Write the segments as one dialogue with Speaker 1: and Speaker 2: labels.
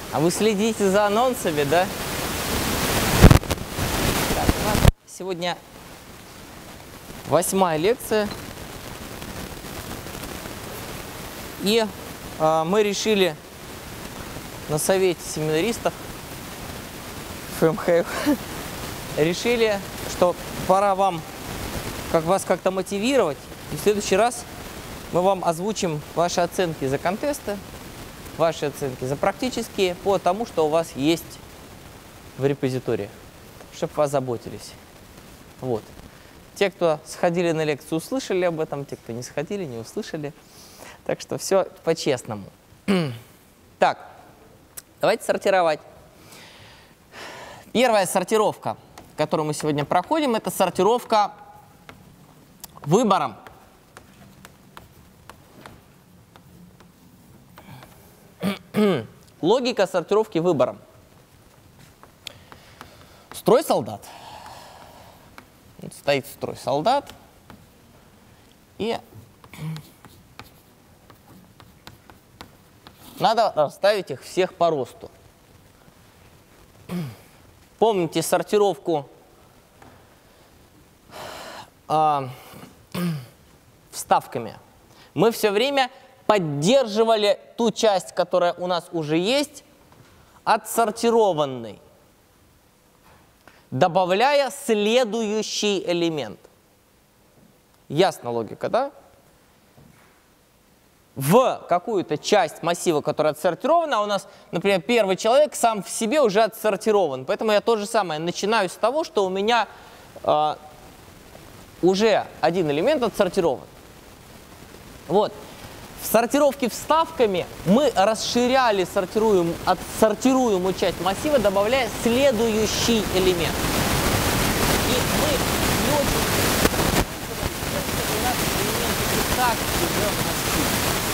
Speaker 1: А вы следите за анонсами, да? Так, у нас сегодня 8-я лекция. И мы решили на совете семинаристов ФМХ решили, что пора вам вас как-то мотивировать. И в следующий раз мы вам озвучим ваши оценки за контесты, ваши оценки за практические, по тому, что у вас есть в репозитории, чтобы вас заботились. Вот. Те, кто сходили на лекцию, услышали об этом, те, кто не сходили, не услышали. Так что все по-честному. Так, давайте сортировать. Первая сортировка, которую мы сегодня проходим, это сортировка выбором. Логика сортировки выбором. Строй солдат. Вот стоит строй солдат. И надо расставить их всех по росту. Помните сортировку вставками? Мы все время поддерживали ту часть, которая у нас уже есть, отсортированной, добавляя следующий элемент. Ясна логика, да? В какую-то часть массива, которая отсортирована, у нас, например, первый человек сам в себе уже отсортирован. Поэтому я то же самое начинаю с того, что у меня уже один элемент отсортирован. Вот. В сортировке вставками мы расширяли отсортируемую часть массива, добавляя следующий элемент. И мы не очень у нас элементы и так уже в массиве.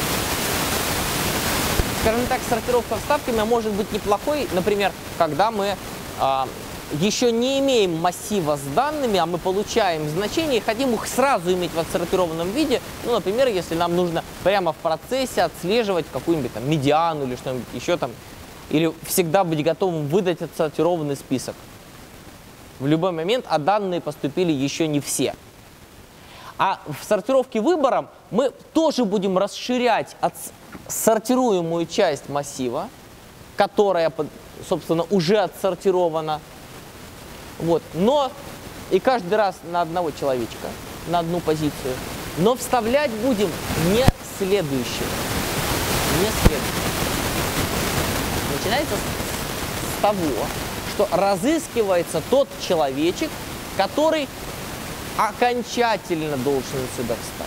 Speaker 1: Скажем так, сортировка вставками может быть неплохой, например, когда мы еще не имеем массива с данными, а мы получаем значения и хотим их сразу иметь в отсортированном виде. Ну, например, если нам нужно прямо в процессе отслеживать какую-нибудь там медиану или что-нибудь еще там, или всегда быть готовым выдать отсортированный список в любой момент, а данные поступили еще не все. А в сортировке выбором мы тоже будем расширять сортируемую часть массива, которая, собственно, уже отсортирована. Вот. Но и каждый раз на одного человечка, на одну позицию. Но вставлять будем не следующее. Не следующее. Начинается с того, что разыскивается тот человечек, который окончательно должен сюда встать.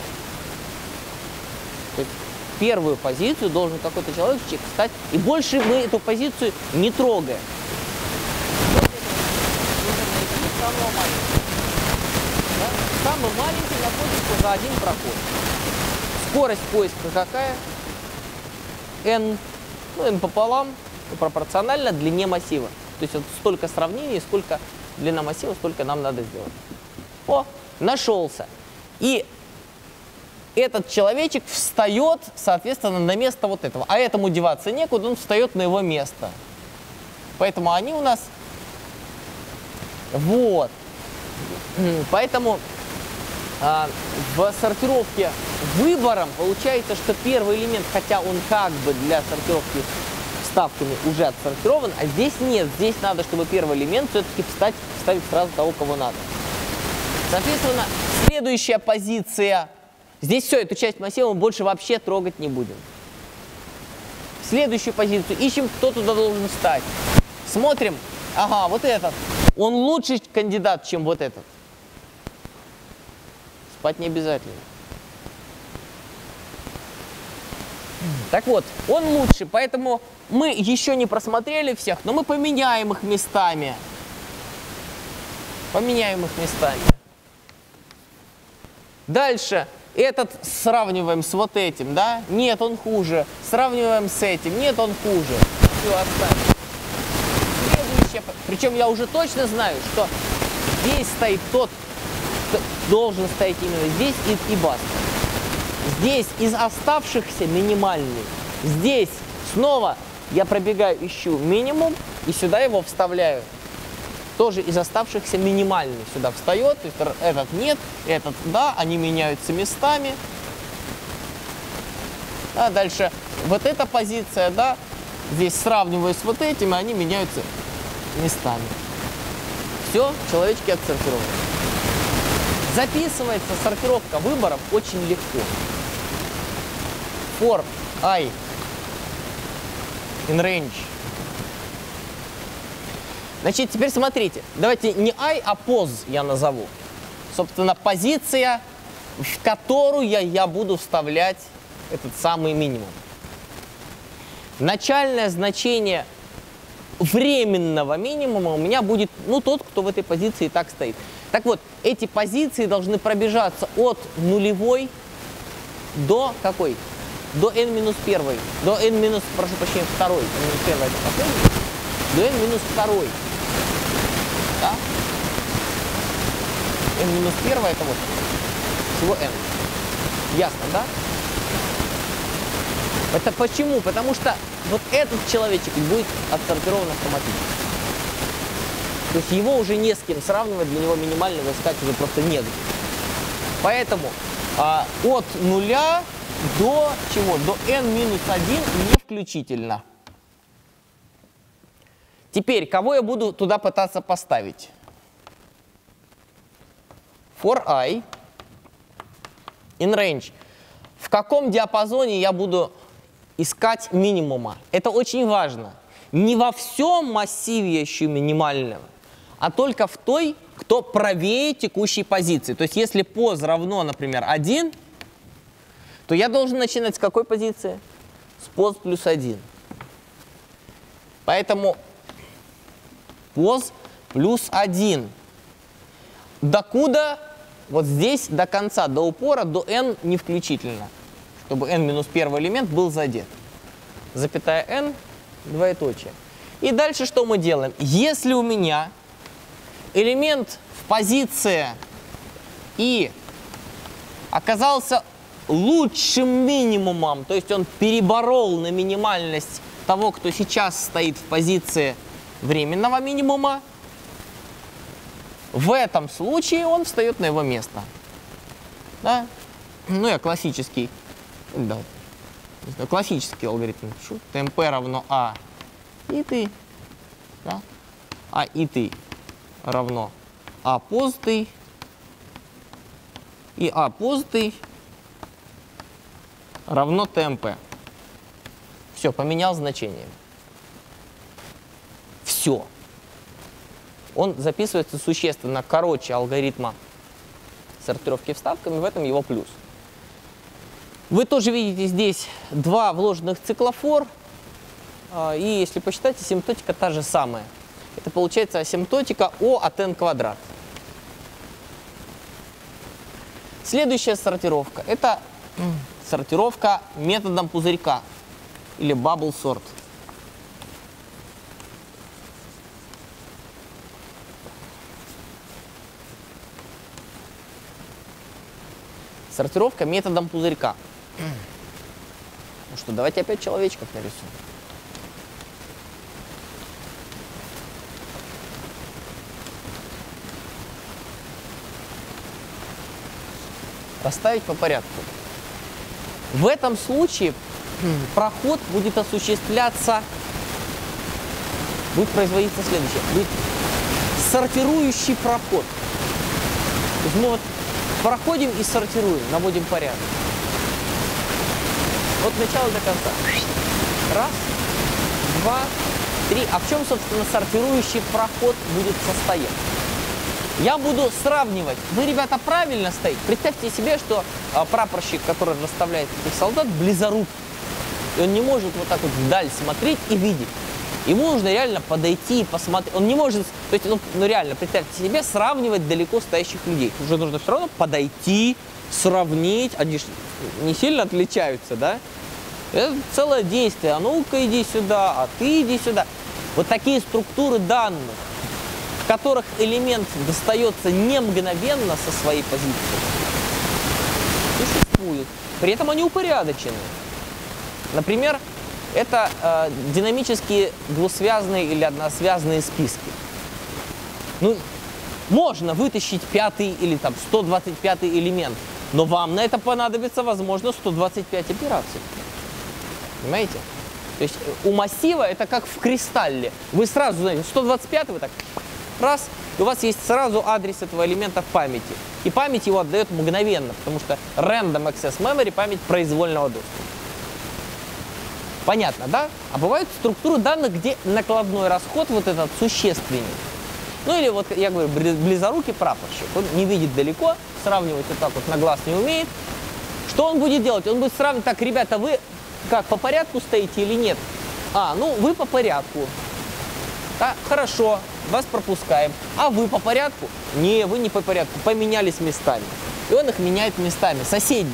Speaker 1: То есть первую позицию должен какой-то человечек встать, и больше мы эту позицию не трогаем. Самого маленького. Да? Самый маленький находится за один проход. Скорость поиска какая? N. Ну, N пополам, пропорционально длине массива. То есть вот столько сравнений, сколько длина массива, столько нам надо сделать. О, нашелся. И этот человечек встает, соответственно, на место вот этого. А этому деваться некуда, он встает на его место. Поэтому они у нас... Вот. Поэтому в сортировке выбором получается, что первый элемент, хотя он как бы для сортировки вставками уже отсортирован, а здесь нет. Здесь надо, чтобы первый элемент все-таки вставить сразу того, кого надо. Соответственно, следующая позиция. Здесь все, эту часть массива мы больше вообще трогать не будем. Следующую позицию ищем, кто туда должен встать. Смотрим. Ага, вот этот. Он лучший кандидат, чем вот этот. Спать не обязательно. Так вот, он лучше, поэтому мы еще не просмотрели всех, но мы поменяем их местами. Поменяем их местами. Дальше. Этот сравниваем с вот этим, да? Нет, он хуже. Сравниваем с этим. Нет, он хуже. Все, оставим. Причем я уже точно знаю, что здесь стоит тот, кто должен стоять именно здесь, и баста. Здесь из оставшихся минимальный. Здесь снова я пробегаю, ищу минимум и сюда его вставляю. Тоже из оставшихся минимальный сюда встает, этот нет, этот да, они меняются местами. А дальше вот эта позиция, да, здесь сравниваю с вот этими, они меняются местами. Все, человечки отсортированы. Записывается сортировка выборов очень легко. For I in range. Значит, теперь смотрите, давайте не I, а pos я назову. Собственно, позиция, в которую я буду вставлять этот самый минимум. Начальное значение временного минимума у меня будет, ну, тот, кто в этой позиции и так стоит. Так вот, эти позиции должны пробежаться от нулевой до какой? До n-1, до n-, прошу прощения, второй. N-1 это последний. До n-2. Да? n-1 это вот всего n. Ясно, да? Это почему? Потому что вот этот человечек будет отсортирован автоматически. То есть его уже не с кем сравнивать, для него минимального искать уже просто негде. Поэтому от нуля до чего? До n-1 не включительно. Теперь, кого я буду туда пытаться поставить? For I in range. В каком диапазоне я буду искать минимума? Это очень важно. Не во всем массиве я ищу минимального, а только в той, кто правее текущей позиции. То есть, если pos равно, например, 1, то я должен начинать с какой позиции? С pos плюс 1. Поэтому pos плюс 1. Докуда? Вот здесь до конца, до упора, до n не включительно. Чтобы n-1 элемент был задет. Запятая n, двоеточие. И дальше что мы делаем? Если у меня элемент в позиции и оказался лучшим минимумом, то есть он переборол на минимальность того, кто сейчас стоит в позиции временного минимума, в этом случае он встает на его место. Да? Ну, я классический, да, классический алгоритм пишу. ТМП равно А и ты. Да? А и ты равно А позитый и А позитый равно ТМП. Все, поменял значение. Все. Он записывается существенно короче алгоритма сортировки вставками, в этом его плюс. Вы тоже видите здесь два вложенных цикла for, и если посчитать, асимптотика та же самая. Это получается асимптотика O от n квадрат. Следующая сортировка – это сортировка методом пузырька или bubble sort. Сортировка методом пузырька. Ну что, давайте опять человечков нарисуем. Расставить по порядку. В этом случае проход будет осуществляться, будет производиться следующее. Будет сортирующий проход. То есть мы вот проходим и сортируем, наводим порядок. От начала до конца. Раз, два, три. А в чем, собственно, сортирующий проход будет состоять? Я буду сравнивать. Вы, ребята, правильно стоите. Представьте себе, что прапорщик, который расставляет этих солдат, близорук. И он не может вот так вот вдаль смотреть и видеть. Ему нужно реально подойти и посмотреть. Он не может, то есть, ну реально, представьте себе, сравнивать далеко стоящих людей. Уже нужно все равно подойти, сравнить. Они же не сильно отличаются, да? Это целое действие. А ну-ка иди сюда, а ты иди сюда. Вот такие структуры данных, в которых элемент достается не мгновенно со своей позиции, существуют. При этом они упорядочены. Например, это динамические двусвязные или односвязные списки. Ну, можно вытащить 5-й или там 125-й элемент, но вам на это понадобится, возможно, 125 операций. Понимаете? То есть у массива это как в кристалле. Вы сразу знаете, 125 вы так раз, и у вас есть сразу адрес этого элемента в памяти. И память его отдает мгновенно, потому что Random Access Memory — память произвольного доступа. Понятно, да? А бывают структуры данных, где накладной расход вот этот существенный. Ну или вот, я говорю, близорукий прапорщик. Он не видит далеко, сравнивать вот так вот на глаз не умеет. Что он будет делать? Он будет сравнивать: так, ребята, вы как, по порядку стоите или нет? А, ну вы по порядку. Да, хорошо, вас пропускаем. А вы по порядку? Не, вы не по порядку, поменялись местами. И он их меняет местами, соседние.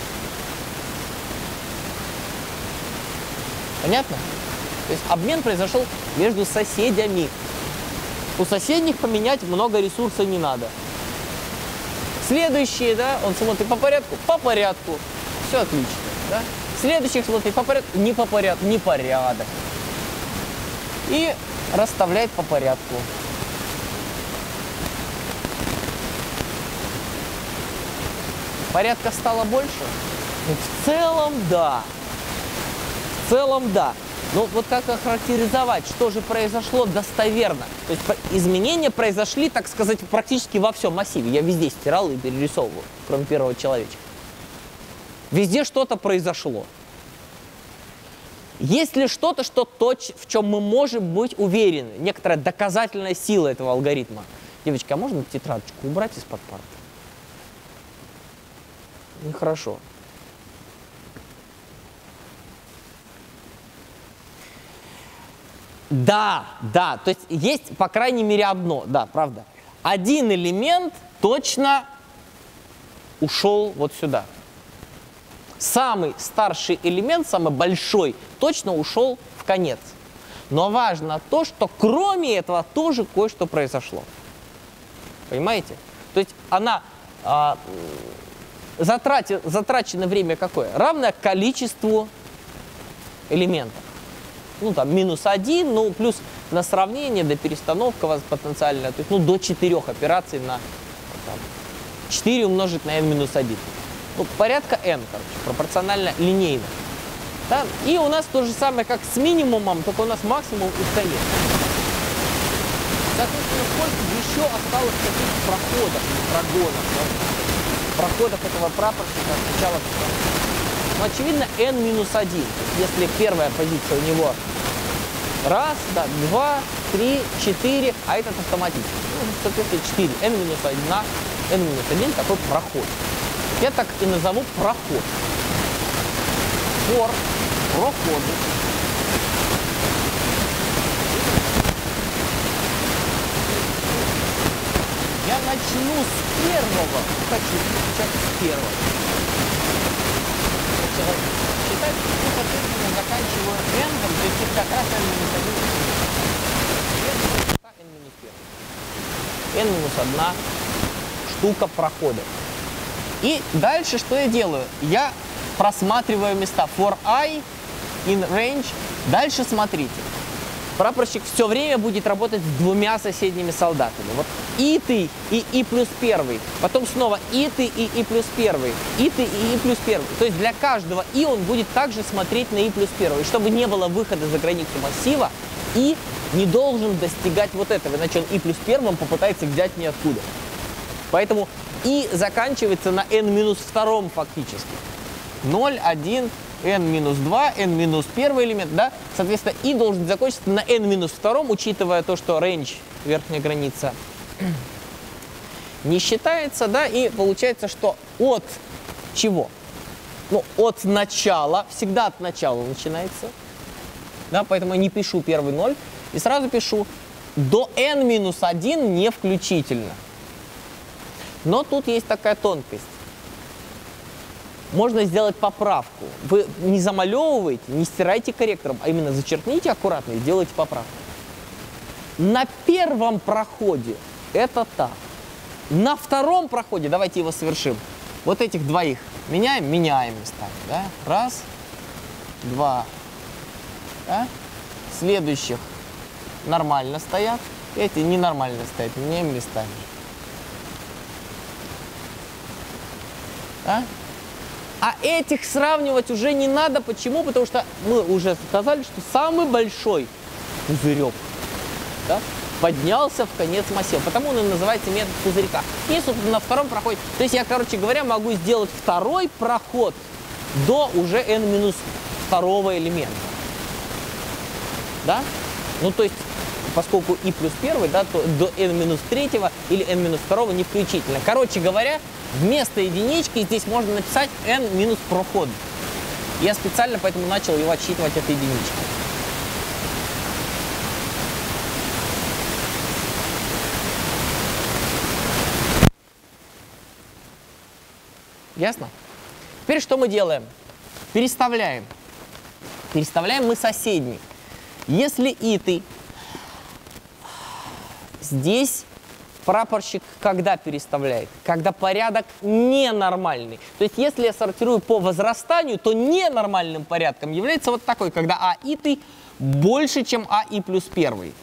Speaker 1: Понятно? То есть обмен произошел между соседями. У соседних поменять много ресурсов не надо. Следующие, да, он смотрит по порядку? По порядку. Все отлично, да? Следующих смотрит по порядку? Не по порядку, непорядок. И расставляет по порядку. Порядка стало больше? Ну, в целом, да. В целом, да. Но вот как охарактеризовать, что же произошло достоверно? То есть изменения произошли, так сказать, практически во всем массиве. Я везде стирал и перерисовывал, кроме первого человечка. Везде что-то произошло. Есть ли что-то, в чем мы можем быть уверены? Некоторая доказательная сила этого алгоритма. Девочки, а можно тетрадочку убрать из-под парты? Нехорошо. Да, то есть есть, по крайней мере, одно, да, правда. Один элемент точно ушел вот сюда. Самый старший элемент, самый большой, точно ушел в конец. Но важно то, что кроме этого тоже кое-что произошло. Понимаете? То есть она затрачено время какое? Равное количеству элементов. Ну, там, -1, ну, плюс на сравнение, до перестановка у вас потенциально, то есть, ну, до 4 операций на там, 4 умножить на n-1. Ну, порядка n, короче, пропорционально линейно. Да? И у нас то же самое, как с минимумом, только у нас максимум и конец. Соответственно, сколько еще осталось таких проходов, прогонов, да? Проходов этого прапорщика от начала к концу. Ну, очевидно, n-1. Если первая позиция у него 1, да, 2, 3, 4, а этот автоматически. Ну, соответственно, 4. n-1, n-1 такой проход. Я так и назову проход. For проходы. Я начну с первого. Хочу начать с первого. Считать, что, соответственно, заканчиваю n-ом, то есть как раз n-1. n-1 штука прохода. И дальше что я делаю? Я просматриваю места for I in range. Дальше смотрите. Прапорщик все время будет работать с двумя соседними солдатами. Вот и плюс 1. Потом снова и плюс 1. И плюс 1. То есть для каждого и он будет также смотреть на и плюс 1. И чтобы не было выхода за границу массива, и не должен достигать вот этого. Иначе он и плюс 1 попытается взять ниоткуда. Поэтому и заканчивается на n-2 фактически. 0, 1, n-2, n-1 элемент, да? Соответственно, и должен закончиться на n-2, учитывая то, что range, верхняя граница, не считается, да? И получается, что от чего? Ну, от начала, всегда от начала начинается, да? Поэтому я не пишу первый 0, и сразу пишу до n-1 не включительно. Но тут есть такая тонкость. Можно сделать поправку. Вы не замалевываете, не стирайте корректором, а именно зачеркните аккуратно и сделайте поправку. На первом проходе это так. На втором проходе, давайте его совершим. Вот этих двоих меняем местами. Да? 1, 2, Да? Следующих нормально стоят, эти ненормально стоят, меняем местами. Да? А этих сравнивать уже не надо. Почему? Потому что мы уже сказали, что самый большой пузырек, да, поднялся в конец массива. Потому он и называется метод пузырька. И, собственно, на втором проходе. То есть я, короче говоря, могу сделать второй проход до уже n-2 элемента. Да? Ну, то есть, поскольку и плюс 1, да, то до n-3 или n-2 не включительно. Короче говоря, вместо единички здесь можно написать n- проход. Я специально поэтому начал его отсчитывать от единички. Ясно? Теперь что мы делаем? Переставляем. Переставляем мы соседний. Если итый здесь прапорщик когда переставляет? Когда порядок ненормальный. То есть, если я сортирую по возрастанию, то ненормальным порядком является вот такой, когда а итый больше, чем а и плюс 1.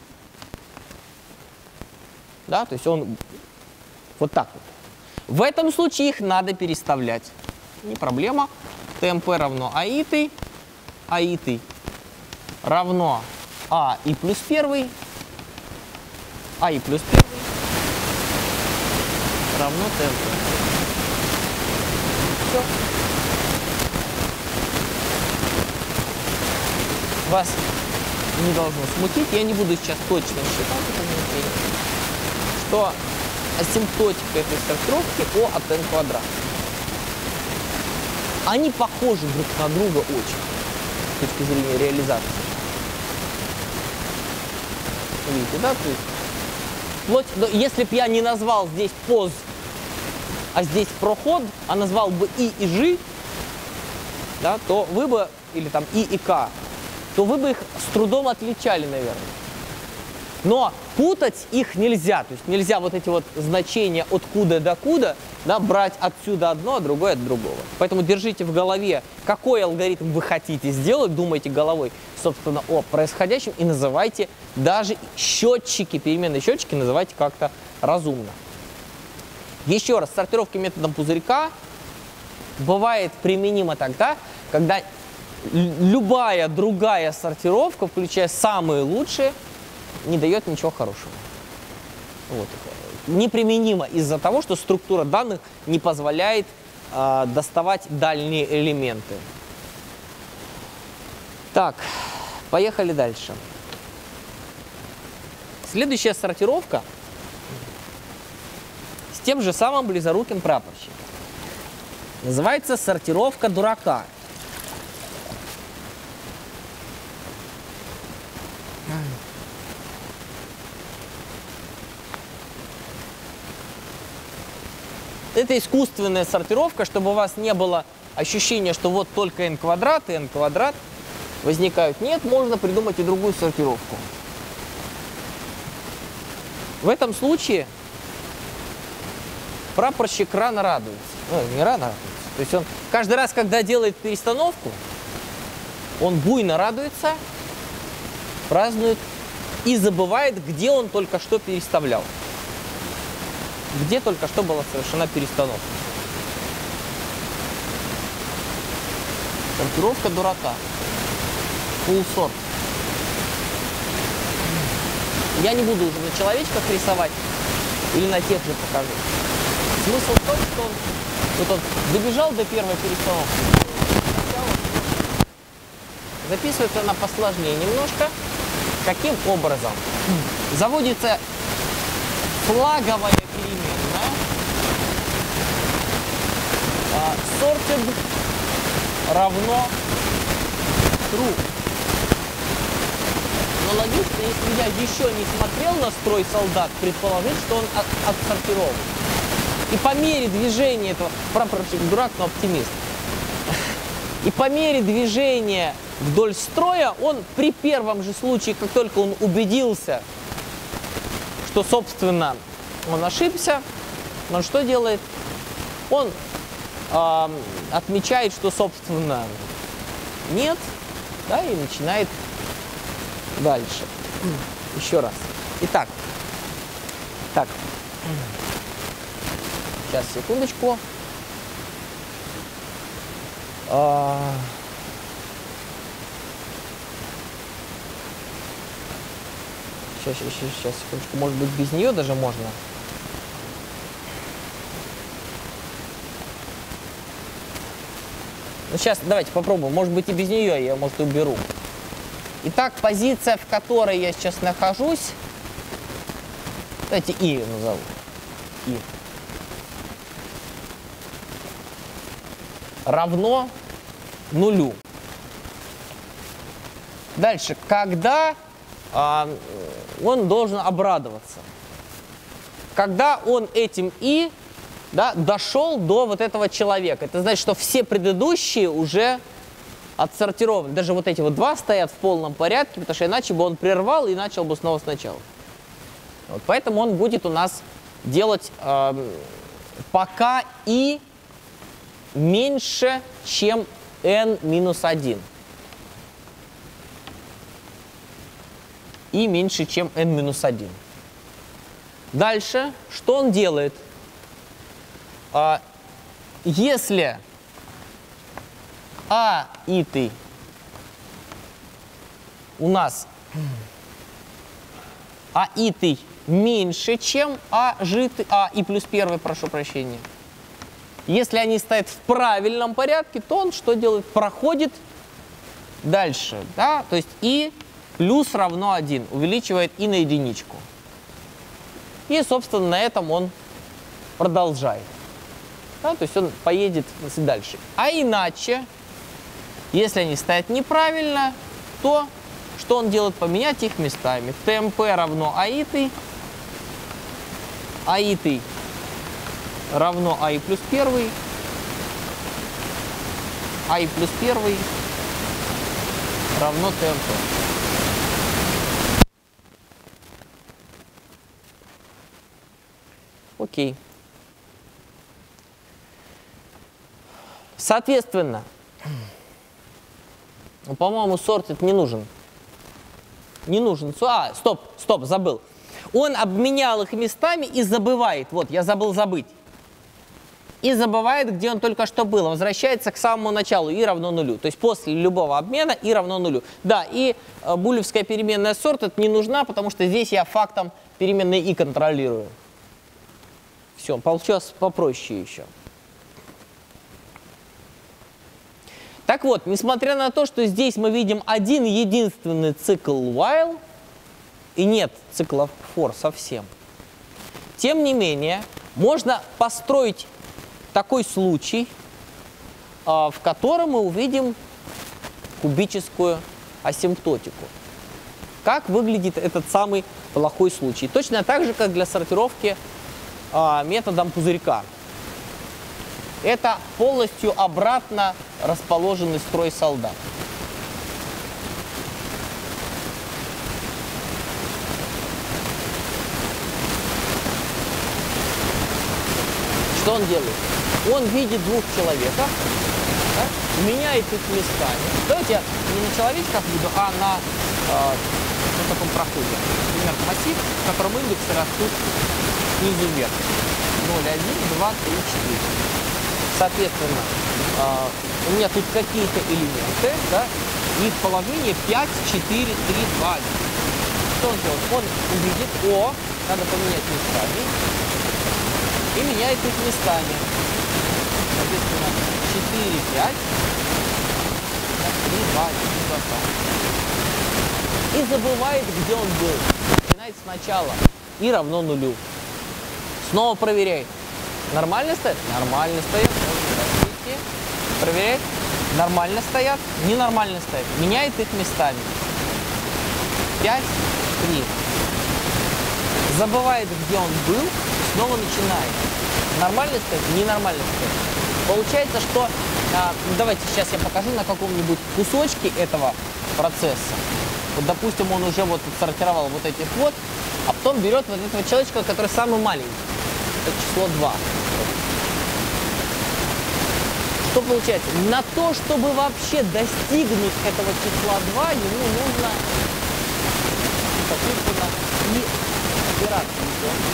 Speaker 1: Да, то есть он вот так вот. В этом случае их надо переставлять. Не проблема. ТМП равно а итый равно а и плюс 1, а и плюс 1 равно ТМП. Все. Вас не должно смутить. Я не буду сейчас точно считать это значение, что асимптотика этой сортировки О от n квадрат. Они похожи друг на друга очень с точки зрения реализации. Видите, да? То есть, вплоть, если бы я не назвал здесь поз, а здесь проход, а назвал бы и ж, да, то вы бы, или там и к, то вы бы их с трудом отличали, наверное. Но путать их нельзя. То есть нельзя вот эти вот значения откуда до куда, да, брать отсюда одно, а другое от другого. Поэтому держите в голове, какой алгоритм вы хотите сделать, думайте головой, собственно, о происходящем и называйте даже счетчики, переменные счетчики называйте как-то разумно. Еще раз, сортировка методом пузырька бывает применима тогда, когда любая другая сортировка, включая самые лучшие, не дает ничего хорошего. Вот. Неприменимо из-за того, что структура данных не позволяет доставать дальние элементы. Так, поехали дальше. Следующая сортировка с тем же самым близоруким прапорщиком. Называется сортировка дурака. Это искусственная сортировка, чтобы у вас не было ощущения, что вот только n квадрат и n квадрат возникают. Нет, можно придумать и другую сортировку. В этом случае прапорщик рано радуется. Ну, не рано радуется. То есть он каждый раз, когда делает перестановку, он буйно радуется, празднует и забывает, где он только что переставлял. Где только что была совершена перестановка. Сортировка дурака. Full sort. Я не буду уже на человечках рисовать, или на тех же покажу. Смысл в том, что он добежал до первой перестановки. Записывается она посложнее немножко. Каким образом? Заводится флаговая переменная sorted равно true. Но логично, если я еще не смотрел на строй солдат, предположить, что он отсортирован. И по мере движения этого, прапорщик дурак, но оптимист, и по мере движения вдоль строя, он при первом же случае, как только он убедился, что, собственно, он ошибся, он что делает? Он отмечает, что, собственно, нет, да, и начинает дальше. Еще раз. Итак, так, сейчас, секундочку. Сейчас, секундочку. Может быть, без нее даже можно? Ну, сейчас давайте попробуем. Может быть, и без нее я ее, может, уберу. Итак, позиция, в которой я сейчас нахожусь. Давайте И назову. И. Равно нулю. Дальше. Когда он должен обрадоваться? Когда он этим И, да, дошел до вот этого человека. Это значит, что все предыдущие уже отсортированы. Даже вот эти вот два стоят в полном порядке, потому что иначе бы он прервал и начал бы снова сначала. Вот, поэтому он будет у нас делать пока И меньше, чем n-1. И меньше, чем n-1. Дальше, что он делает? Если итый у нас итый меньше, чем и плюс первый, прошу прощения. Если они стоят в правильном порядке, то он что делает? Проходит дальше. Да? То есть И плюс равно 1. Увеличивает И на единичку. И, собственно, на этом он продолжает. Да? То есть он поедет дальше. А иначе, если они стоят неправильно, то что он делает? Поменять их местами. ТМП равно итый. Итый равно И плюс 1. И плюс 1 равно ТМП. Окей. Соответственно, по-моему, сортит не нужен. Не нужен. Стоп, забыл. Он обменял их местами и забывает. Вот, я забыл забыть. И забывает, где он только что был. Он возвращается к самому началу. И равно нулю. То есть после любого обмена И равно нулю. Да, и булевская переменная sorted не нужна, потому что здесь я фактом переменной И контролирую. Все, получилось попроще еще. Так вот, несмотря на то, что здесь мы видим один единственный цикл while, и нет цикла for совсем, тем не менее, можно построить такой случай, в котором мы увидим кубическую асимптотику. Как выглядит этот самый плохой случай? Точно так же, как для сортировки методом пузырька. Это полностью обратно расположенный строй солдат. Что он делает? Он видит двух человеков, да, меняет их местами. Давайте я не на человечках буду, а на таком проходе. Например, массив, в котором индексы растут снизу вверх. 0, 1, 2, 3, 4. Соответственно, у меня тут какие-то элементы, да, их положение 5, 4, 3, 2, 1. Что он делает? Он увидит, надо поменять местами, и меняет их местами. Соответственно, 4, 5, 3, 2, 1, 2. И забывает, где он был. Начинает сначала. И равно нулю. Снова проверяет. Нормально стоят? Нормально стоят. Проверяет. Нормально стоят. Ненормально стоят. Меняет их местами. 5, 3. Забывает, где он был. Снова начинает. Нормально стоит? Ненормально стоит. Получается, что... давайте сейчас я покажу на каком-нибудь кусочке этого процесса. Вот, допустим, он уже вот отсортировал вот этих вот, а потом берет вот этого человечка, который самый маленький. Это число 2. Что получается? На то, чтобы вообще достигнуть этого числа 2, ему нужно, соответственно, и операции.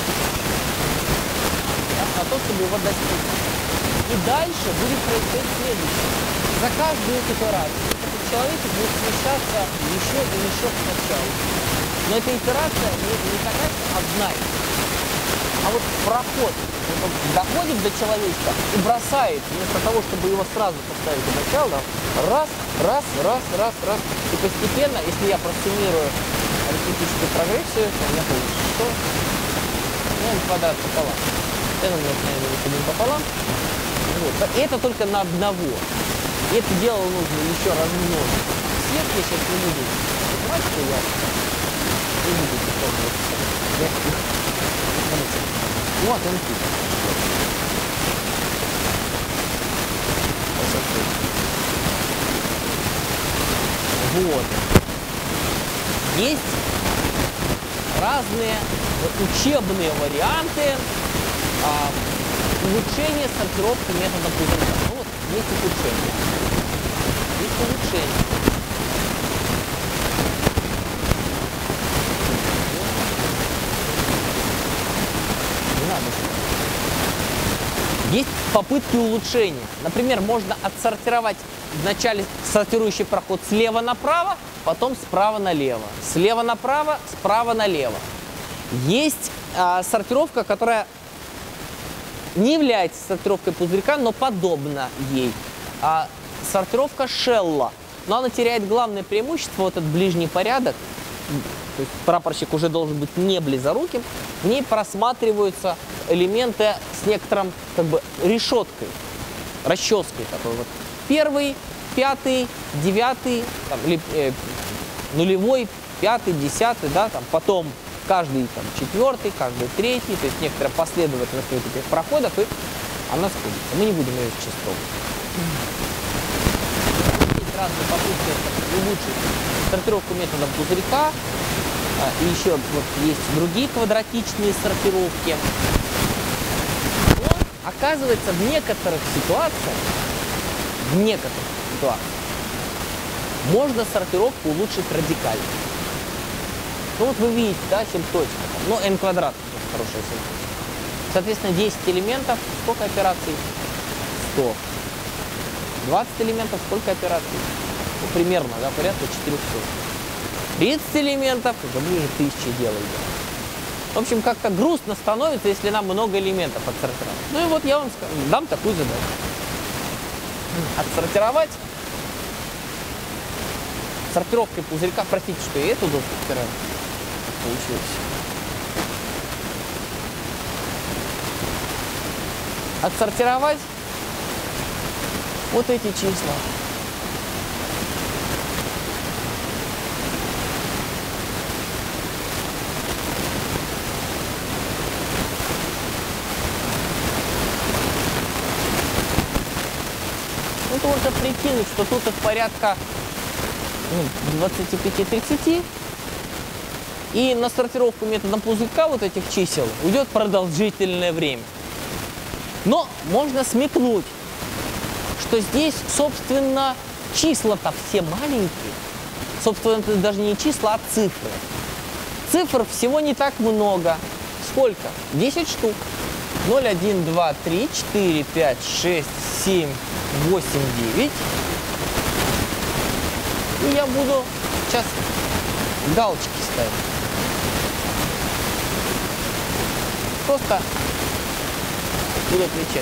Speaker 1: Да, на то, чтобы его достигнуть. И дальше будет происходить следующее. За каждую эту операцию этот человечек будет смещаться еще и еще к началу. Но эта итерация не такая одна, а вот проход. Он доходит до человечка и бросает, вместо того, чтобы его сразу поставить до начала, раз. И постепенно, если я просуммирую арифметическую прогрессию, у меня получится что? N квадрат пополам. N умножить на 1 пополам. Вот. Это только на одного. И это дело нужно еще размножить. Свет я сейчас не буду. Математику я не буду пробовать. Вот он тут. Вот. Есть разные учебные варианты улучшения сортировки методом Пузырька. Ну вот, есть улучшение. Есть улучшение. Не надо. Есть попытки улучшения. Например, можно отсортировать вначале сортирующий проход слева направо, потом справа налево. Слева направо, справа налево. Есть сортировка, которая не является сортировкой пузырька, но подобна ей. Сортировка Шелла. Но она теряет главное преимущество, вот этот ближний порядок. То есть прапорщик уже должен быть не близоруким. В ней просматриваются элементы с некоторым как бы решеткой, расческой такой вот. 1, 5, 9, там, нулевой, 5, 10, да, там, потом каждый там, 4, каждый 3, то есть некоторая последовательность этих проходов, и она сходится. Мы не будем ее сейчас пробовать. Есть разные попытки улучшить сортировку методом пузырька. И еще вот есть другие квадратичные сортировки. Но оказывается, в некоторых ситуациях можно сортировку улучшить радикально. Ну вот вы видите, да, 7 точек. Ну, n квадрат, хорошая сумма. Соответственно, 10 элементов, сколько операций? 100. 20 элементов, сколько операций? Ну, примерно, да, порядка 400. 30 элементов, это ближе 1000 делают. В общем, как-то грустно становится, если нам много элементов отсортировать. Ну и вот я вам дам такую задачу. Отсортировать сортировкой пузырька, простите, что я эту доску стираю. Получилось. Отсортировать вот эти числа. Ну, можно прикинуть, что тут от порядка 25-30. И на сортировку методом пузырька вот этих чисел уйдет продолжительное время. Но можно смекнуть, что здесь, собственно, числа-то все маленькие. Собственно, это даже не числа, а цифры. Цифр всего не так много. Сколько? 10 штук. 0, 1, 2, 3, 4, 5, 6, 7, 8, 9. И я буду сейчас галочки ставить. Просто буду отвечать.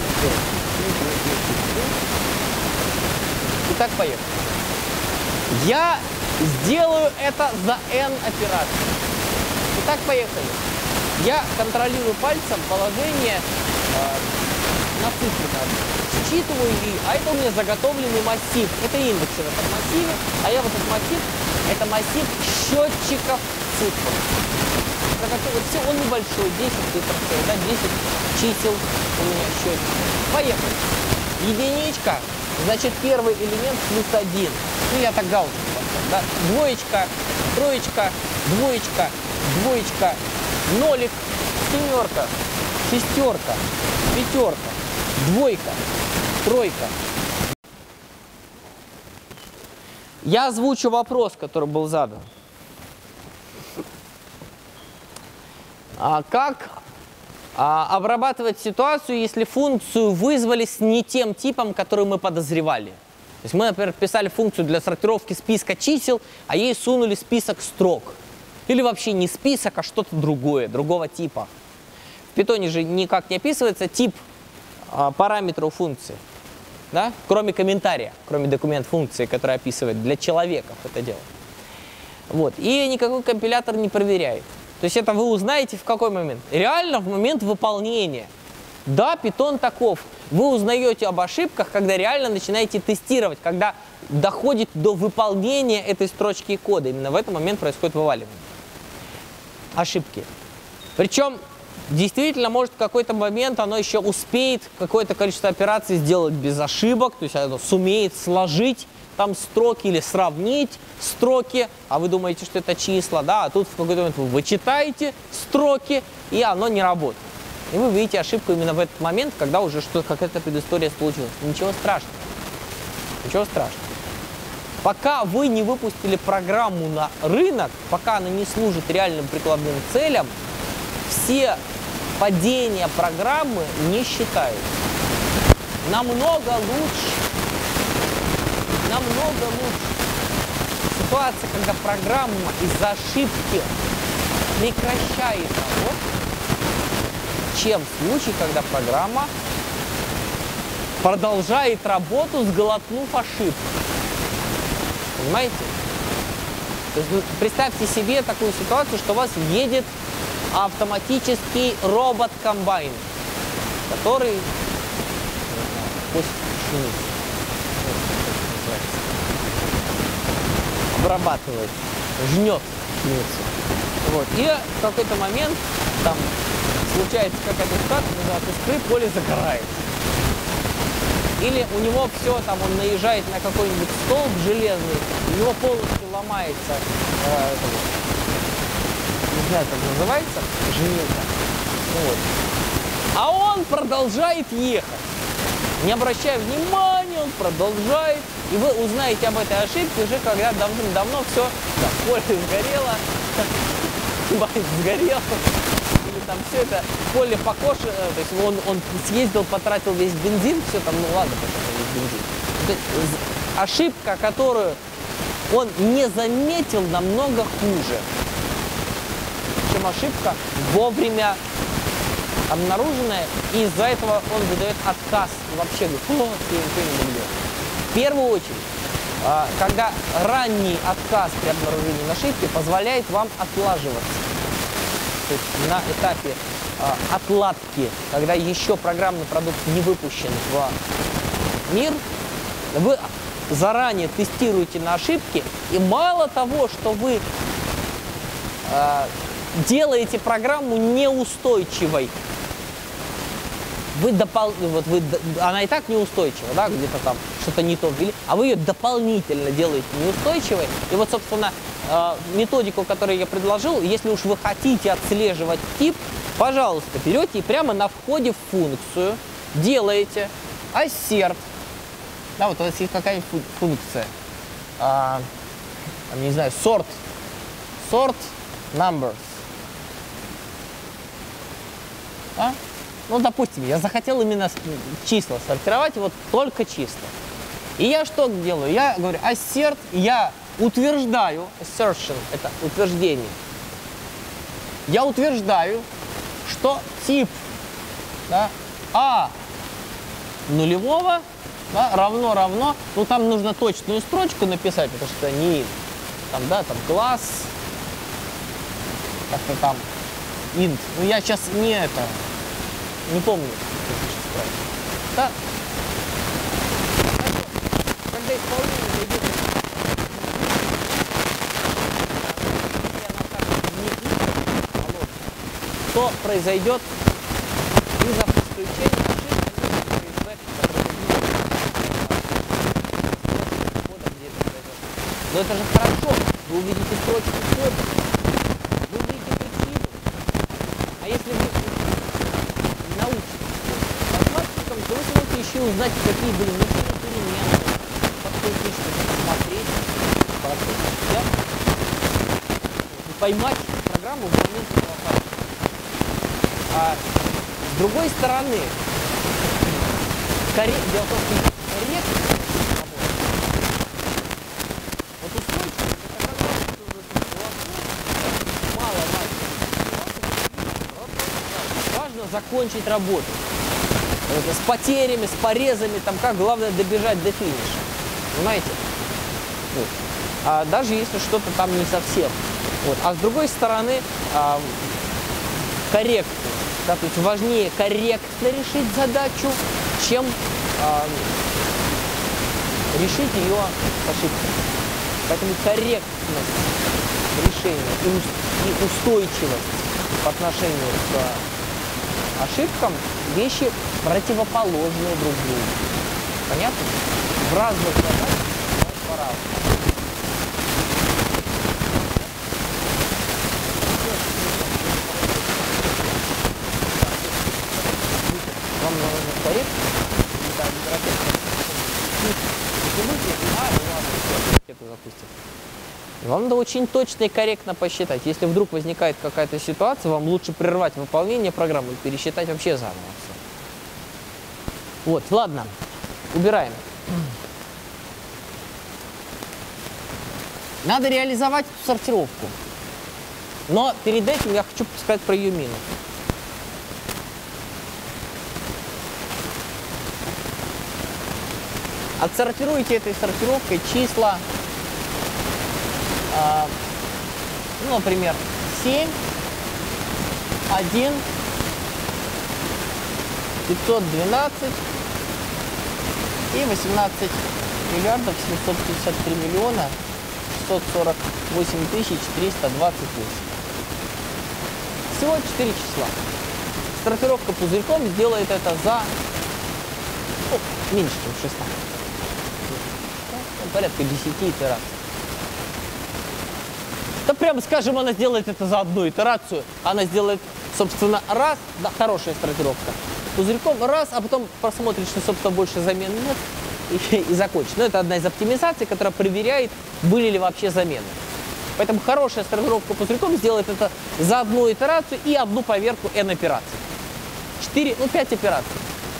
Speaker 1: Итак, поехали. Я сделаю это за n операций. Итак, поехали. Я контролирую пальцем положение на цифре. Считываю, а это у меня заготовленный массив. Это индексы в этом массиве. А я в этот массив, это массив счетчиков цифр. Все, он небольшой, 10 цифр, да, 10 чисел у меня счетчик. Поехали. Единичка, значит, первый элемент плюс 1. Ну, я так галочку поставлю, да. Двоечка, троечка, двоечка, двоечка, нолик, семерка, шестерка, пятерка, двойка, Тройка. Я озвучу вопрос, который был задан. Как обрабатывать ситуацию, если функцию вызвали с не тем типом, который мы подозревали? То есть мы, например, писали функцию для сортировки списка чисел, а ей сунули список строк. Или вообще не список, а что-то другое, другого типа. В Python же никак не описывается тип параметров функции, да? Кроме комментария, кроме документ функции, который описывает для человеков это дело. Вот. И никакой компилятор не проверяет. То есть это вы узнаете в какой момент? Реально в момент выполнения. Да, Python таков. Вы узнаете об ошибках, когда реально начинаете тестировать, когда доходит до выполнения этой строчки кода. Именно в этот момент происходит вываливание. Ошибки. Причем действительно, может, в какой-то момент оно еще успеет какое-то количество операций сделать без ошибок, то есть оно сумеет сложить там строки или сравнить строки, а вы думаете, что это числа, да, а тут в какой-то момент вы вычитаете строки, и оно не работает. И вы видите ошибку именно в этот момент, когда уже что-то, какая-то предыстория случилась. Ничего страшного. Ничего страшного. Пока вы не выпустили программу на рынок, пока она не служит реальным прикладным целям, все падения программы не считаются. Намного лучше ситуация, когда программа из-за ошибки прекращает работу, чем случай, когда программа продолжает работу, сглотнув ошибку. Понимаете? То есть, представьте себе такую ситуацию, что у вас едет автоматический робот-комбайн, который обрабатывает, жнет пшеницу. Вот. И в какой-то момент там случается какая-то ситуация, называется искры, поле загорается. Или у него все, там он наезжает на какой-нибудь столб железный, у него полностью ломается, не знаю, как называется, железо. Вот. А он продолжает ехать. Не обращая внимания, он продолжает. И вы узнаете об этой ошибке уже, когда давным-давно все, да, поле сгорело, комбайн сгорел, или там все это поле покошено, то есть он съездил, потратил весь бензин, все там, ну ладно, потратил весь бензин. То есть ошибка, которую он не заметил, намного хуже, чем ошибка вовремя обнаруженная, и из-за этого он выдает отказ и вообще говорит, я ничего не буду делать. В первую очередь, когда ранний отказ при обнаружении ошибки позволяет вам отлаживаться. То есть на этапе отладки, когда еще программный продукт не выпущен в мир, вы заранее тестируете на ошибки, и мало того, что вы делаете программу неустойчивой, она и так неустойчива, да, где-то там что-то не то ввели, а вы ее дополнительно делаете неустойчивой. И вот, собственно, методику, которую я предложил, если уж вы хотите отслеживать тип, пожалуйста, берете и прямо на входе в функцию делаете assert. Да, вот у вас есть какая-нибудь функция, не знаю, sort numbers. Ну, допустим, я захотел именно числа сортировать, вот только числа. И я что делаю? Я говорю assert, я утверждаю, assertion – это утверждение. Я утверждаю, что тип, да, А нулевого, да, равно, ну там нужно точную строчку написать, потому что не там, да, там класс, как-то там int. Ну я сейчас не помню, да. Когда исполнение идет, что произойдет из-за подключения но это же хорошо, вы увидите строчку кода, вы увидите причину. А если вы научитесь математикам, то вы сможете еще узнать, какие были внутренние перемены, подключить, чтобы посмотреть процесс. Поймать программу в моменте этого процесса. А с другой стороны, дело в том, что корректность работы. Вот устойчивость, это когда мало важно закончить работу. Это с потерями, с порезами, там как главное добежать до финиша. Понимаете? Вот. А даже если что-то там не совсем. Вот. А с другой стороны, корректность. Да, то есть важнее корректно решить задачу, чем решить ее с ошибкой. Поэтому корректность решения и устойчивость по отношению к ошибкам вещи противоположные друг другу. Понятно? В разных задачах по-разному. Вам нужно корректно. Вам надо очень точно и корректно посчитать. Если вдруг возникает какая-то ситуация, вам лучше прервать выполнение программы и пересчитать вообще заново все. Вот, ладно, убираем. Надо реализовать сортировку. Но перед этим я хочу сказать про ее минус. Отсортируйте этой сортировкой числа, ну, например, 7, 1, 512 и 18 миллиардов 753 миллиона 648 тысяч 328. Всего 4 числа. Сортировка пузырьком сделает это за меньше, чем 16. Порядка 10 итераций. Да прямо скажем, она сделает это за одну итерацию. Она сделает, собственно, раз, да, хорошая сортировка. Пузырьком раз, а потом посмотрит, что, собственно, больше замен нет, и закончит. Но это одна из оптимизаций, которая проверяет, были ли вообще замены. Поэтому хорошая сортировка пузырьком сделает это за одну итерацию и одну поверку n операций. 5 операций.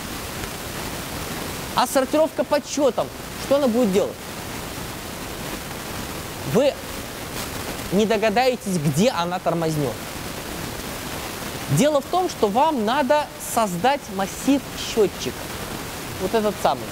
Speaker 1: А сортировка подсчетом, что она будет делать? Вы не догадаетесь, где она тормознет. Дело в том, что вам надо создать массив счетчиков. Вот этот самый.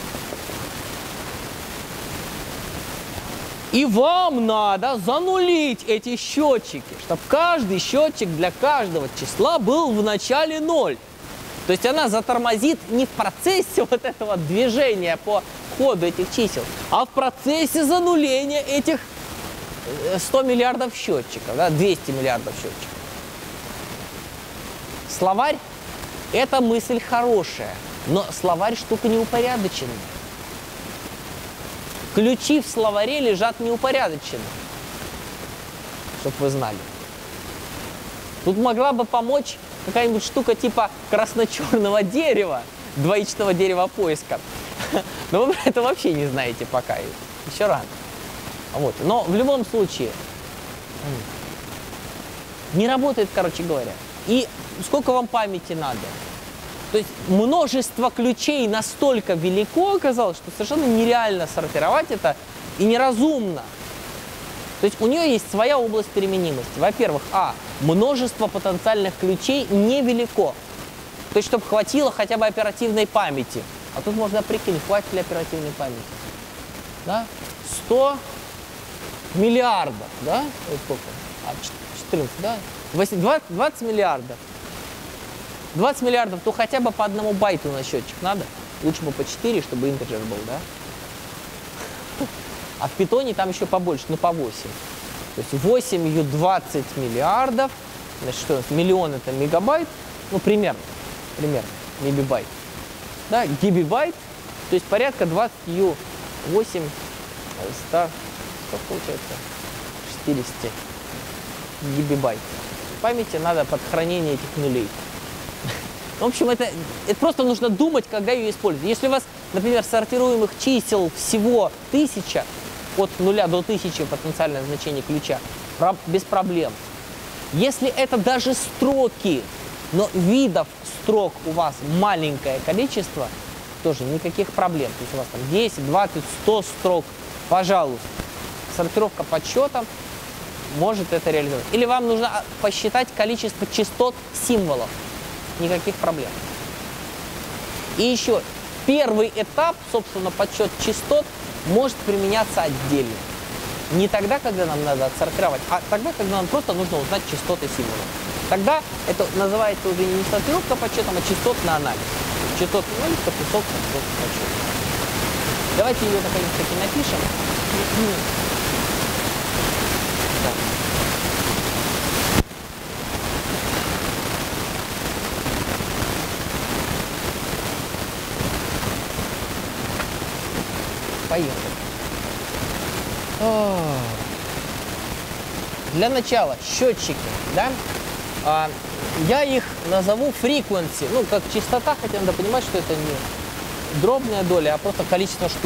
Speaker 1: И вам надо занулить эти счетчики, чтобы каждый счетчик для каждого числа был в начале 0. То есть она затормозит не в процессе вот этого движения по ходу этих чисел, а в процессе зануления этих 100 миллиардов счетчиков, да, 200 миллиардов счетчиков. Словарь – это мысль хорошая, но словарь штука неупорядоченная. Ключи в словаре лежат неупорядоченно, чтобы вы знали. Тут могла бы помочь какая-нибудь штука типа красно-черного дерева, двоичного дерева поиска. Но вы это вообще не знаете пока, еще рано. Вот. Но в любом случае не работает, короче говоря. И сколько вам памяти надо? То есть множество ключей настолько велико оказалось, что совершенно нереально сортировать это и неразумно. То есть у нее есть своя область применимости. Во-первых, множество потенциальных ключей невелико. То есть, чтобы хватило хотя бы оперативной памяти. А тут можно прикинуть, хватит ли оперативной памяти. Да? 100 миллиардов, да? Вот сколько? 14, да? 20 миллиардов. 20 миллиардов, то хотя бы по одному байту на счетчик надо. Лучше бы по 4, чтобы интеджер был, да? А в питоне там еще побольше, по 8. То есть 8 20 миллиардов. Значит, что у нас? Миллион это мегабайт. Ну, примерно, мегабайт. Да, гигабайт. То есть порядка 20 8 100, сколько получается? 60 гигабайт. Памяти надо под хранение этих нулей. В общем, это просто нужно думать, когда ее использовать. Если у вас, например, сортируемых чисел всего 1000, от 0 до 1000 потенциальное значение ключа, без проблем. Если это даже строки, но видов строк у вас маленькое количество, тоже никаких проблем. То есть у вас там 10, 20, 100 строк, пожалуйста. Сортировка подсчетом может это реализовать. Или вам нужно посчитать количество частот символов. Никаких проблем. И еще первый этап, собственно, подсчет частот может применяться отдельно. Не тогда, когда нам надо отсортировать, а тогда, когда нам просто нужно узнать частоты символов. Тогда это называется уже не сортировка подсчетом, а частотный анализ. Частотный анализ по подсчету. Давайте ее наконец-таки напишем. Поехали. Для начала счетчики, да? Я их назову frequency, ну как частота, хотя надо понимать, что это не дробная доля, а просто количество штук.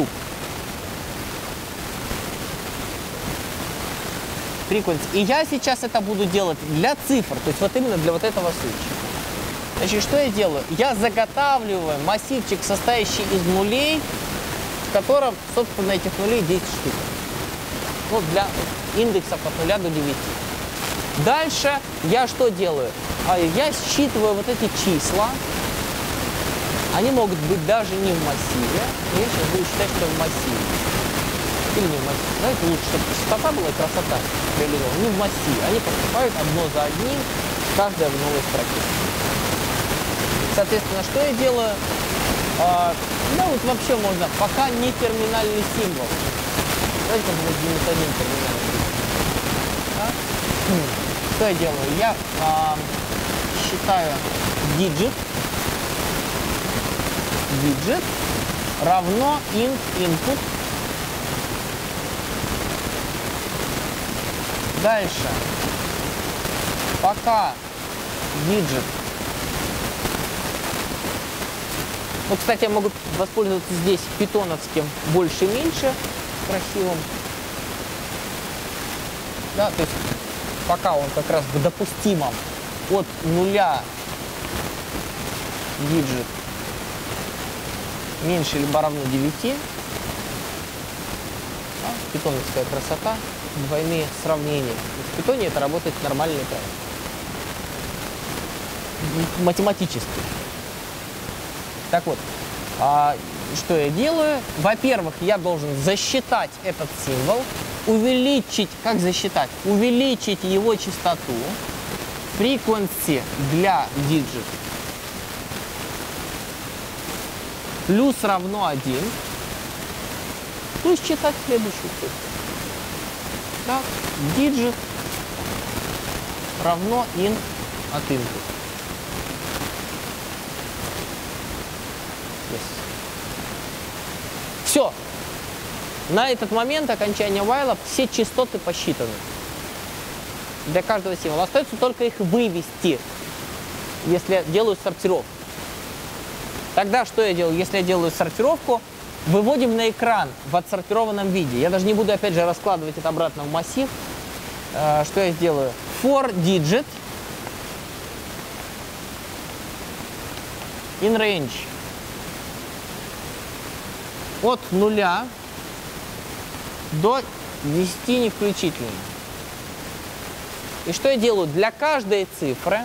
Speaker 1: Frequency. И я сейчас это буду делать для цифр, то есть вот именно для вот этого случая. Значит, что я делаю? Я заготавливаю массивчик, состоящий из нулей, в котором, собственно, этих нулей 10 штук. Ну, для индексов от 0 до 9. Дальше я что делаю? Я считываю вот эти числа. Они могут быть даже не в массиве. Я сейчас буду считать, что в массиве. Или не в массиве. Знаете, лучше, чтобы частота была и красота реализована. Не в массиве. Они поступают одно за одним, каждая в новой строке. Соответственно, что я делаю? Ну, вот вообще можно, пока не терминальный символ. Давайте попробуем один терминальный. Что я делаю? Я считаю digit равно input. Дальше, пока digit. Ну, кстати, я могу воспользоваться здесь питоновским больше-меньше красивым. Да, то есть пока он как раз в допустимом от 0 digit меньше либо равно 9. Да, питоновская красота, двойные сравнения. В питоне это работает нормально и правильно. Математически. Так вот, что я делаю? Во-первых, я должен засчитать этот символ, увеличить, как засчитать? Увеличить его частоту, frequency для digit, плюс равно 1, плюс считать следующую цифру. Так, digit равно int от input. Все. На этот момент окончания while все частоты посчитаны. Для каждого символа. Остается только их вывести, если я делаю сортировку. Тогда что я делаю? Если я делаю сортировку, выводим на экран в отсортированном виде. Я даже не буду, опять же, раскладывать это обратно в массив. Что я сделаю? For digit in range. От 0 до 10 не включительно. И что я делаю? Для каждой цифры,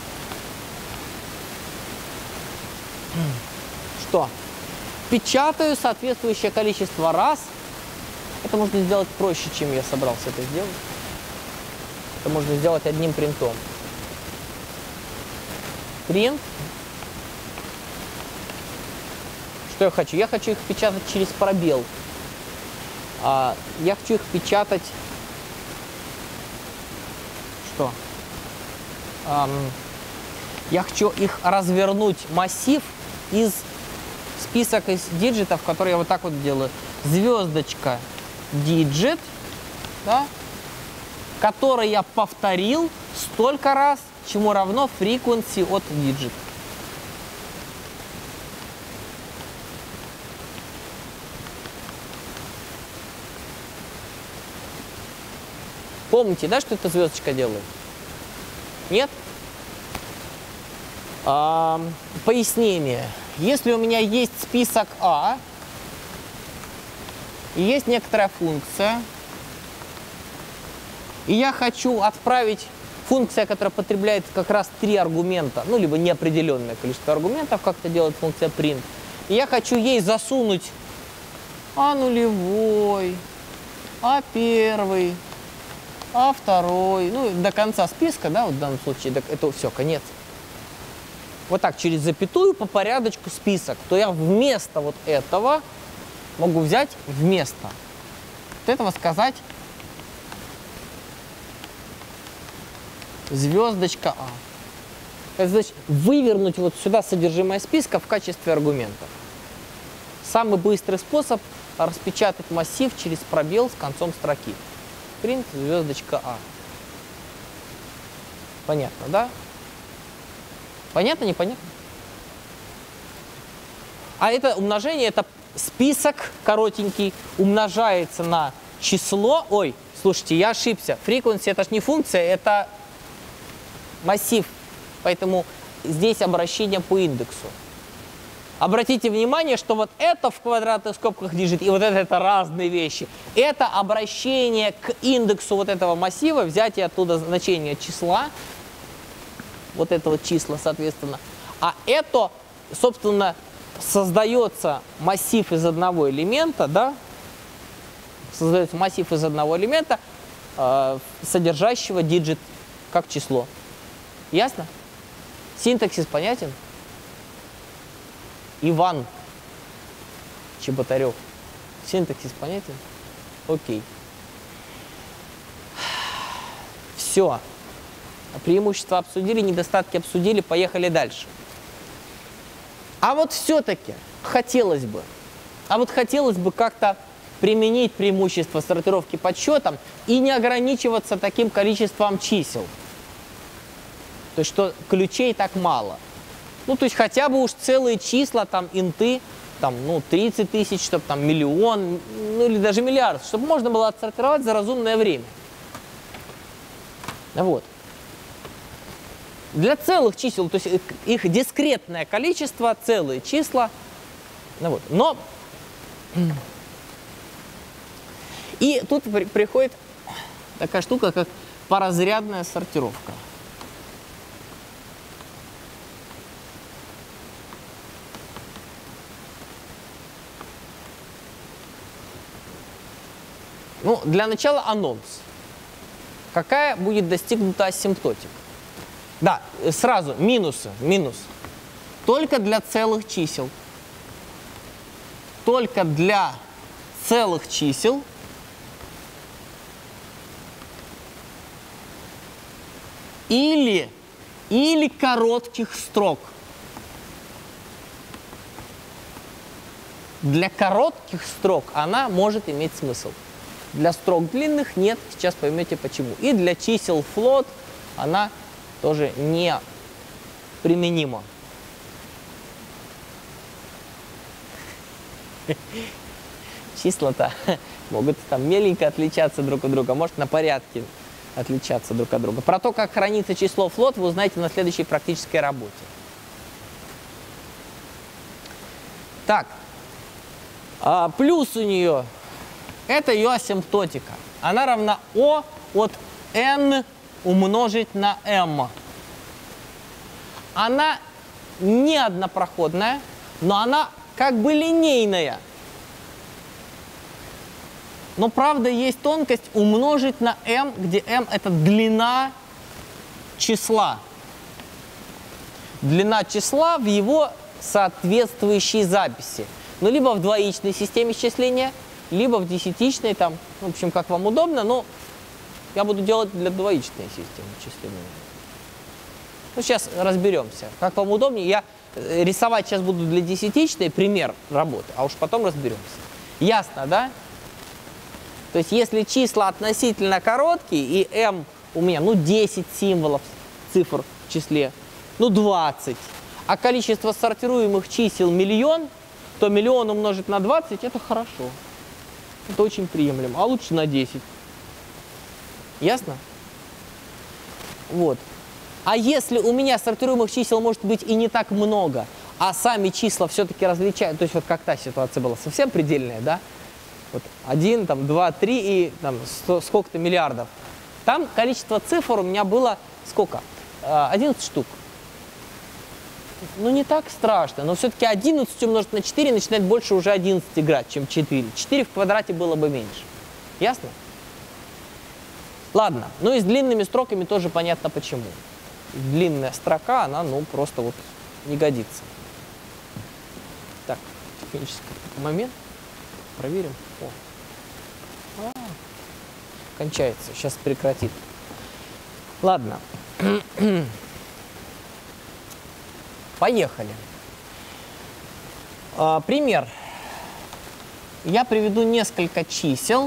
Speaker 1: что? Печатаю соответствующее количество раз. Это можно сделать проще, чем я собрался это сделать. Это можно сделать одним принтом. Принт. Что я хочу? Я хочу их печатать через пробел. Я хочу их печатать... Что? Я хочу их развернуть массив из список из диджитов, которые я вот так вот делаю. Звездочка digit, да, который я повторил столько раз, чему равно frequency от digit. Помните, да, что эта звездочка делает? Нет? Пояснение. Если у меня есть список А, и есть некоторая функция, и я хочу отправить функция, которая потребляет как раз 3 аргумента, ну, либо неопределенное количество аргументов, как это делает функция print, и я хочу ей засунуть А0, А1, А2, ну, до конца списка, да, вот в данном случае, это все, конец. Вот так, через запятую по порядочку список, то я вместо вот этого могу взять вместо вот этого сказать звездочка А. Это значит вывернуть вот сюда содержимое списка в качестве аргументов. Самый быстрый способ распечатать массив через пробел с концом строки. Print звездочка А. Понятно, да? Понятно, непонятно? А это умножение, это список коротенький, умножается на число. Ой, слушайте, я ошибся. Frequency это же не функция, это массив. Поэтому здесь обращение по индексу. Обратите внимание, что вот это в квадратных скобках лежит, и вот это разные вещи. Это обращение к индексу вот этого массива, взятие оттуда значение числа, вот этого числа, соответственно. А это, собственно, создается массив из одного элемента, да? Создается массив из одного элемента, содержащего digit как число. Ясно? Синтаксис понятен? Иван Чеботарев. Синтаксис понятен? Окей. Все. Преимущества обсудили, недостатки обсудили, поехали дальше. А вот все-таки хотелось бы как-то применить преимущество сортировки подсчетом и не ограничиваться таким количеством чисел. То есть, что ключей так мало. Ну, то есть, хотя бы уж целые числа, там, инты, там, ну, 30 тысяч, чтобы там миллион, ну, или даже миллиард, чтобы можно было отсортировать за разумное время. Вот. Для целых чисел, то есть их дискретное количество, целые числа. Ну, вот. Но и тут приходит такая штука, как поразрядная сортировка. Ну, для начала анонс. Какая будет достигнута асимптотика? Да, сразу минус. Только для целых чисел. Только для целых чисел или коротких строк. Для коротких строк она может иметь смысл. Для строк длинных нет, сейчас поймете почему. И для чисел float она тоже не применима. Числа-то могут там меленько отличаться друг от друга, может на порядке отличаться друг от друга. Про то, как хранится число float, вы узнаете на следующей практической работе. Так, плюс у нее это ее асимптотика. Она равна O от n умножить на m. Она не однопроходная, но она как бы линейная. Но, правда, есть тонкость умножить на m, где m – это длина числа. Длина числа в его соответствующей записи. Ну, либо в двоичной системе счисления, либо в десятичной, там, в общем, как вам удобно, но я буду делать для двоичной системы числения. Ну, сейчас разберемся. Как вам удобнее, я рисовать сейчас буду для десятичной пример работы, а уж потом разберемся. Ясно, да? То есть, если числа относительно короткие, и m у меня, ну, 10 символов, цифр в числе, ну, 20, а количество сортируемых чисел миллион, то миллион умножить на 20 – это хорошо. Это очень приемлемо. А лучше на 10. Ясно? Вот. А если у меня сортируемых чисел может быть и не так много, а сами числа все-таки различают, то есть вот как та ситуация была совсем предельная, да? Вот 1, там, 2, 3 и там сколько-то миллиардов. Там количество цифр у меня было сколько? 11 штук. Ну, не так страшно, но все-таки 11 умножить на 4 начинает больше уже 11 играть, чем 4. 4 в квадрате было бы меньше. Ясно? Ладно, ну и с длинными строками тоже понятно почему. Длинная строка, она, ну, просто вот не годится. Так, технический момент. Проверим. О. Кончается, сейчас прекратит. Ладно. Поехали. Пример. Я приведу несколько чисел.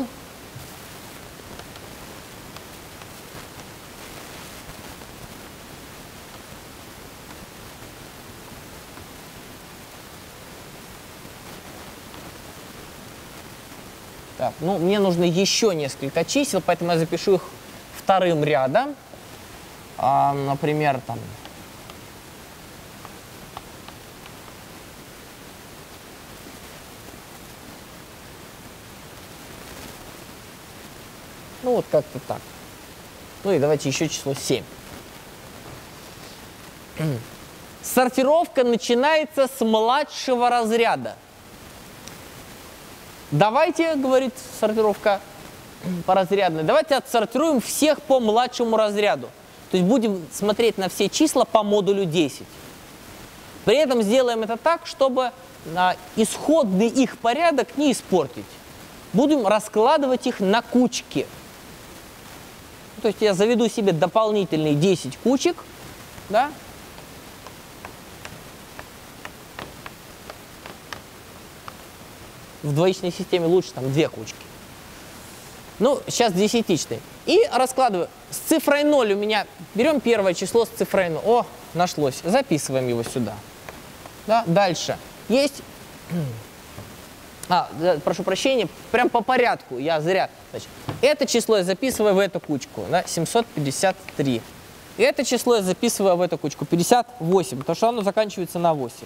Speaker 1: Так, ну, мне нужно еще несколько чисел, поэтому я запишу их вторым рядом. Например, там... Ну, вот как-то так. Ну и давайте еще число 7. Сортировка начинается с младшего разряда. Давайте, говорит сортировка поразрядная, давайте отсортируем всех по младшему разряду. То есть будем смотреть на все числа по модулю 10. При этом сделаем это так, чтобы исходный их порядок не испортить. Будем раскладывать их на кучки. То есть я заведу себе дополнительные 10 кучек, да? В двоичной системе лучше там 2 кучки. Ну, сейчас десятичный. И раскладываю. С цифрой 0 у меня... Берем первое число с цифрой 0. О, нашлось. Записываем его сюда. Да? Дальше. Есть... прошу прощения, прям по порядку. Я зря... Значит, это число я записываю в эту кучку. Да? 753. И это число я записываю в эту кучку. 58. Потому что оно заканчивается на 8.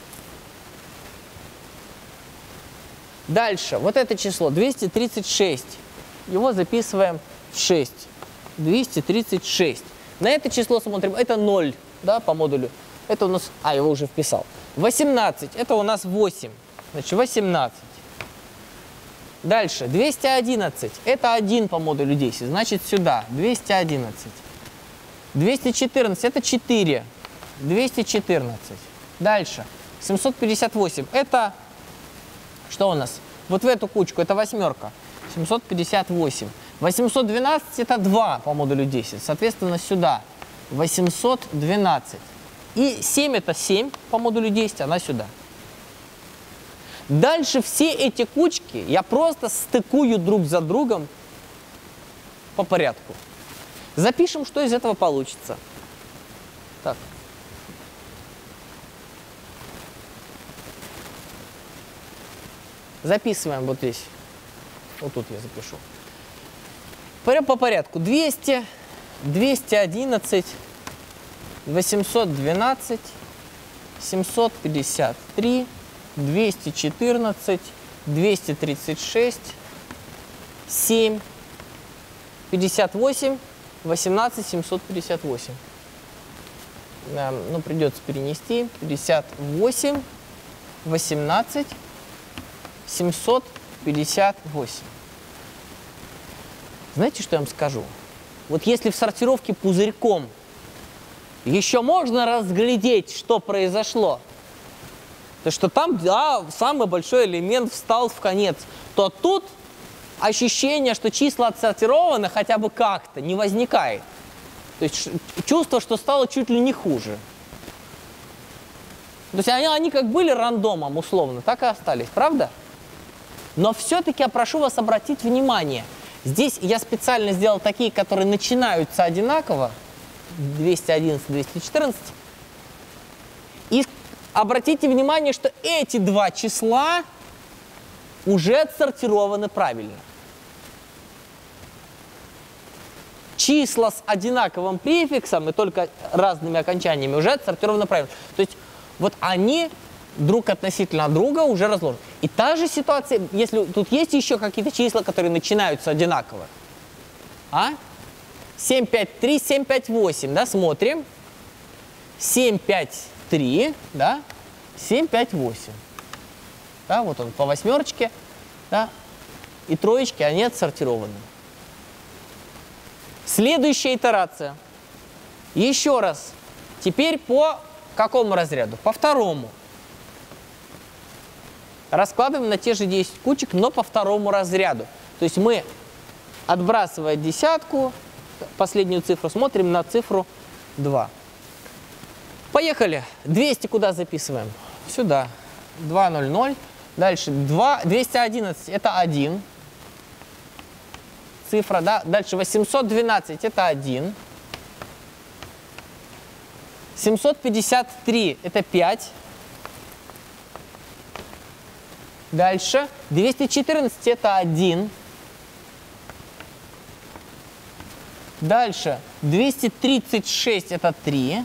Speaker 1: Дальше, вот это число 236, его записываем в 6, 236. На это число смотрим, это 0, да, по модулю, это у нас, его уже вписал. 18, это у нас 8, значит 18. Дальше, 211, это 1 по модулю 10, значит сюда, 211. 214, это 4, 214. Дальше, 758, это... Что у нас? Вот в эту кучку, это восьмерка, 758. 812 это 2 по модулю 10, соответственно, сюда 812. И 7 это 7 по модулю 10, она сюда. Дальше все эти кучки я просто стыкую друг за другом по порядку. Запишем, что из этого получится. Так. Записываем вот здесь. Вот тут я запишу. Прям по порядку. 200, 211, 812, 753, 214, 236, 7, 58, 18, 758. Ну, придется перенести. 58, 18, 758. Знаете, что я вам скажу? Вот если в сортировке пузырьком еще можно разглядеть, что произошло, то что там, да, самый большой элемент встал в конец, то тут ощущение, что числа отсортированы хотя бы как-то, не возникает. То есть чувство, что стало чуть ли не хуже. То есть они как были рандомом условно, так и остались, правда? Но все-таки я прошу вас обратить внимание. Здесь я специально сделал такие, которые начинаются одинаково. 211, 214. И обратите внимание, что эти два числа уже отсортированы правильно. числа с одинаковым префиксом и только разными окончаниями уже отсортированы правильно. То есть вот они друг относительно друга уже разложены. И та же ситуация, если тут есть еще какие-то числа, которые начинаются одинаково. 7, 5, 3, 7, 5, 8, да, смотрим. 7, 5, 3, да, 7, 5, 8. Да, вот он по восьмерочке, да, и троечки, они отсортированы. Следующая итерация. Еще раз. Теперь по какому разряду? По второму. Раскладываем на те же 10 кучек, но по второму разряду. То есть мы, отбрасывая десятку, последнюю цифру, смотрим на цифру 2. Поехали. 200 куда записываем? Сюда. 2, 0, 0. Дальше 211 это 1. Цифра, да. Дальше 812 это 1. 753 это 5. Дальше 214 это 1. Дальше 236 это 3.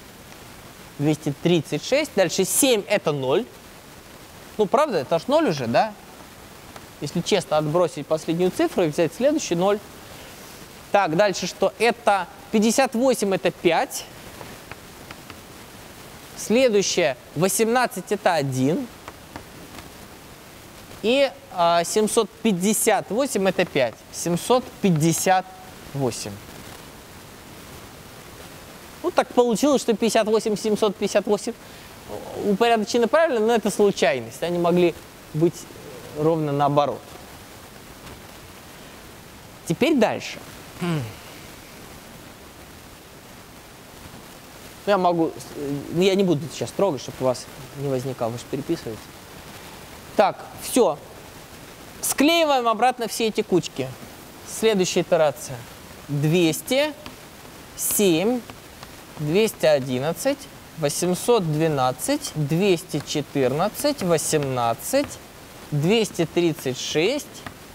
Speaker 1: 236. Дальше 7 это 0. Ну, правда, это ж 0 уже, да? Если честно отбросить последнюю цифру и взять следующий 0. Так, дальше что? Это 58 это 5. Следующее 18 это 1. И 758 это 5. 758. Ну, так получилось, что 58, 758 упорядочены правильно, но это случайность. Они могли быть ровно наоборот. Теперь дальше. Я не буду сейчас трогать, чтобы у вас не возникало, вы же переписываете. Так, все. Склеиваем обратно все эти кучки. Следующая итерация. 200, 7, 211, 812, 214, 18, 236,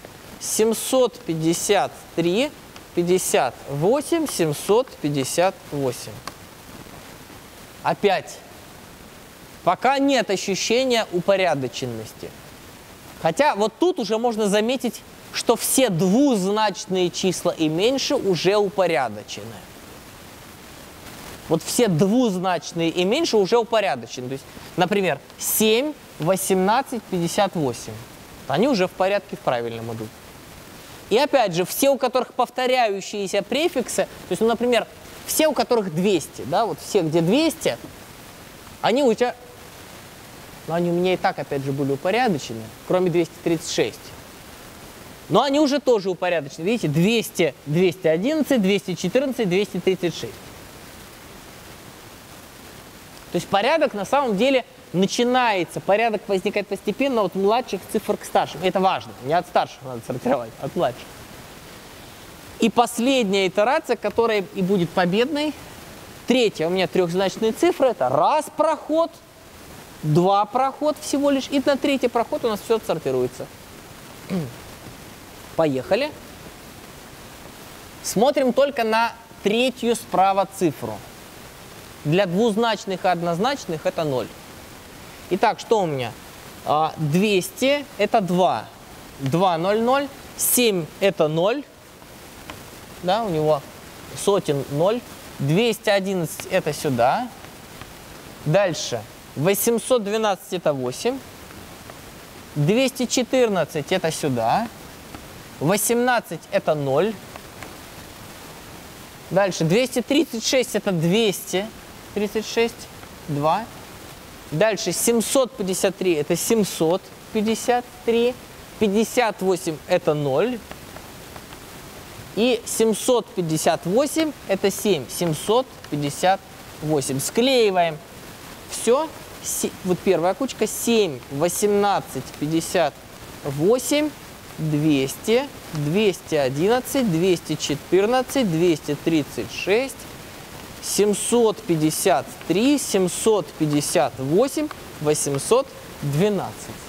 Speaker 1: 753, 58, 758. Опять. Пока нет ощущения упорядоченности. Хотя вот тут уже можно заметить, что все двузначные числа и меньше уже упорядочены. Вот все двузначные и меньше уже упорядочены. То есть, например, 7, 18, 58. Они уже в порядке в правильном идут. И опять же, все, у которых повторяющиеся префиксы, то есть, ну, например, все, у которых 200, да, вот все, где 200, они у тебя, ну, они у меня и так, опять же, были упорядочены, кроме 236. Но они уже тоже упорядочены. Видите, 200, 211, 214, 236. То есть порядок на самом деле начинается, порядок возникает постепенно от младших цифр к старшим. Это важно, не от старших надо сортировать, а от младших. И последняя итерация, которая и будет победной, третья у меня трехзначные цифры, это раз проход, два проход всего лишь, и на третий проход у нас все отсортируется. Поехали. Смотрим только на третью справа цифру. Для двузначных и однозначных это 0. Итак, что у меня? 200 это 2. 2, 0, 0. 7 это 0. Да, у него сотен 0. 211 это сюда. Дальше. 812 это 8. 214 это сюда. 18 это 0. Дальше. 236 это 236. 2. Дальше 753 это 753. 58 это 0. И 758 это 7. 758. Склеиваем все. Вот первая кучка. 7, 18, 58, 200, 211, 214, 236, 753, 758, 812.